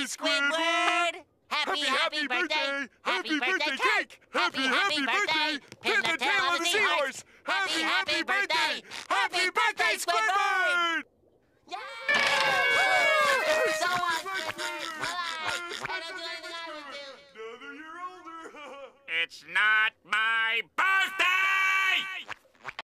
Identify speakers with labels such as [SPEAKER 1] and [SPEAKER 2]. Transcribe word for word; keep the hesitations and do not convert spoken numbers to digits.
[SPEAKER 1] Squidward! Happy, happy birthday! Happy birthday cake! Happy, happy birthday! Pin the tail of the seahorse! Happy, happy birthday! Happy birthday, Squidward! Yay! So awesome, Squidward! Bye-bye! I don't do anything I would do!
[SPEAKER 2] Now that you're older. It's not my birthday!